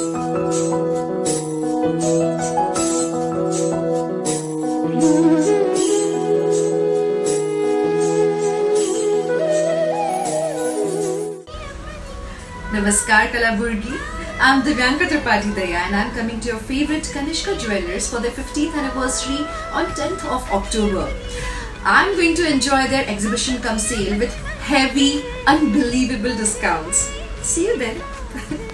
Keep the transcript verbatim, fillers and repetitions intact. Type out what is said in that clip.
Namaskar Kalaburgi. I'm Divyanka Tripathi Daya and I'm coming to your favorite Kanishka Jewelers for their fifteenth anniversary on tenth of October. I'm going to enjoy their exhibition cum sale with heavy, unbelievable discounts. See you then.